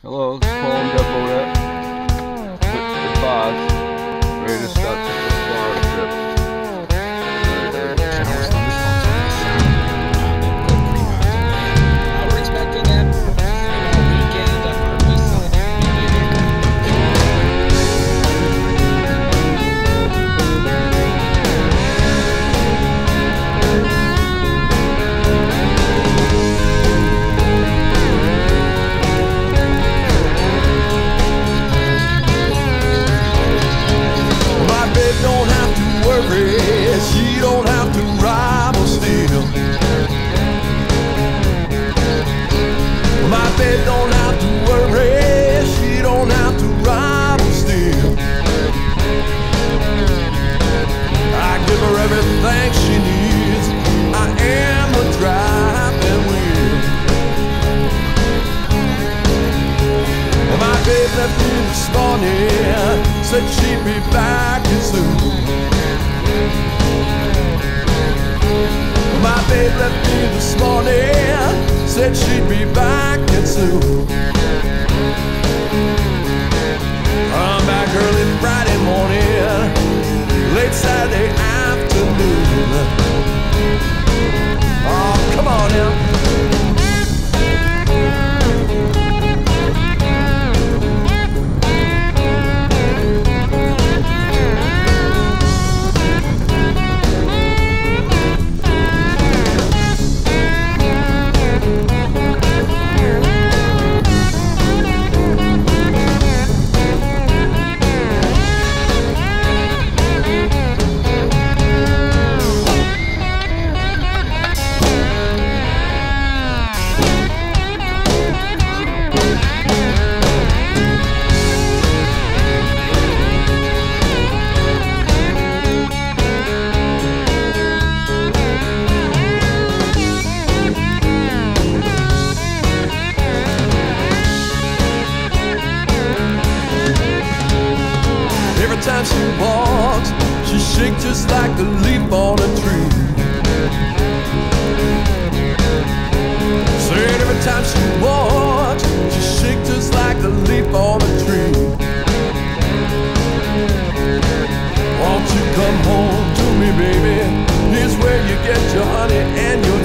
Hello, this is Paul and Depot with the boss, ready to start the Florida trip. We're expecting that weekend on our east side. Don't have to worry, she don't have to rob or steal. My babe don't have to worry, she don't have to rob or steal. I give her everything she needs, I am the driving wheel. My babe left me this morning, said she'd be back soon. My babe left me this morning, said she'd be back soon. I'm back early Friday morning, late Saturday afternoon. Oh, come on now. Every time she walks, she shakes just like a leaf on a tree. Said every time she walks, she shakes just like a leaf on a tree. Won't you come home to me, baby? Here's where you get your honey and your